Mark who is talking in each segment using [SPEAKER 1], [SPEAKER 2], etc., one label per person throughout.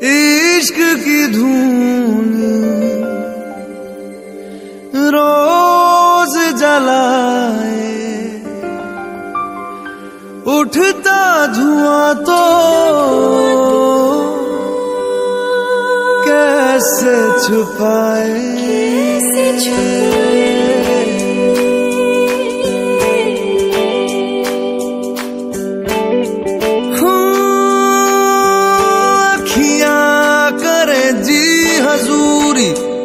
[SPEAKER 1] इश्क की धूल रोज जलाए, उठता धुआं तो कैसे छुपाए। हजूरी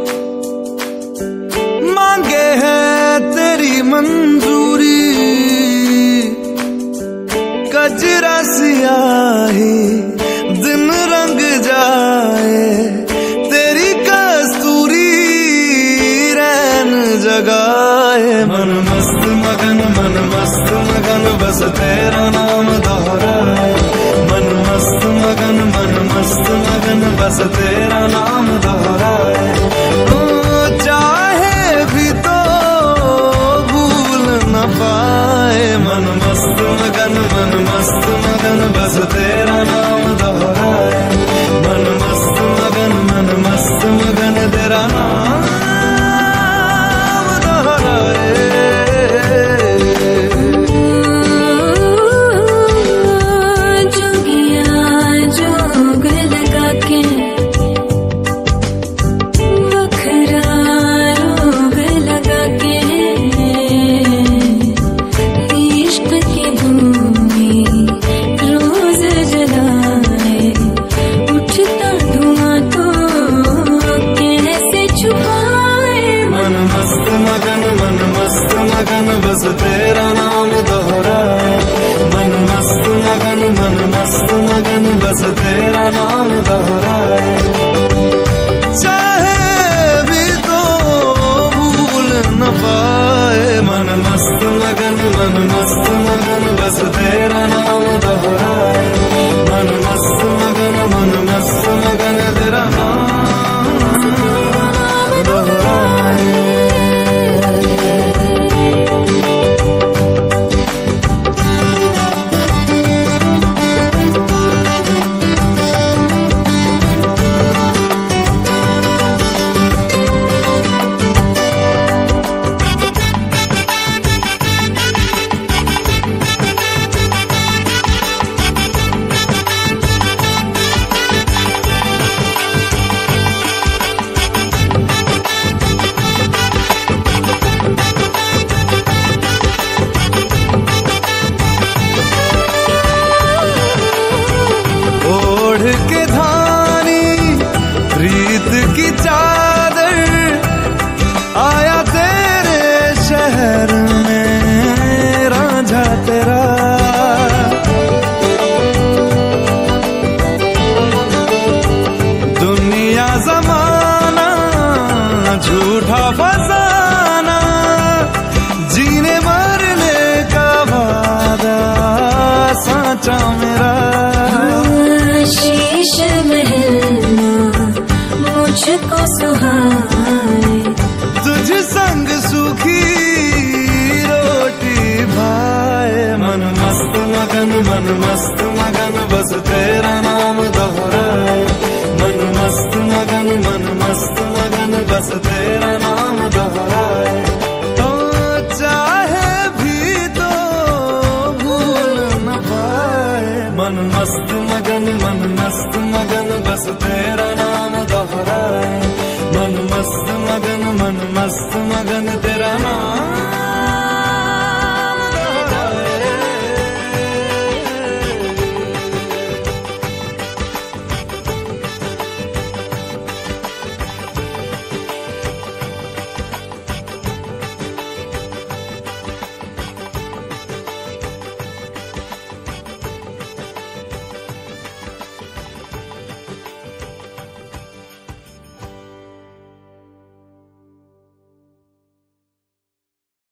[SPEAKER 1] मांगे है तेरी मंजूरी, कजरा सियाही दिन रंग जाए, तेरी कस्तूरी रैन जगाए। मन मस्त मगन बस तेरा नाम दोहराए। मन मस्त मगन बस तेरा नाम दोहराए। चाहे भी तो भूल न पाए। मन मस्त मगन बस तेरा नाम दोहराए। मन मस्त मगन तेरा नाम दोहराए। मगन बस तेरा नाम दोहराए। मन मस्त मगन बस तेरा नाम दोहराए। चाहे भी तो भूल न पाए। मन मस्त मगन बस तेरा नाम दोहराए। मन मस्त मगन तेरा नाम दोहराए। के धानी प्रीत की चादर आया तेरे शहर में रांझा तेरा। दुनिया जमाना झूठा फसाना, जीने मरने का वादा साचा मेरा।
[SPEAKER 2] शीश महलना मुझको सुहाए,
[SPEAKER 1] तुझ संग सूखी रोटी भाए। मन मस्त मगन बस तेरा नाम दोहराए। मन मस्त मगन बस तेरा नाम दोहराए। तो चाहे भी तो भूल न पाए। मन मस्त मगन बस तेरा नाम दोहराए। मन मस्त मगन तेरा नाम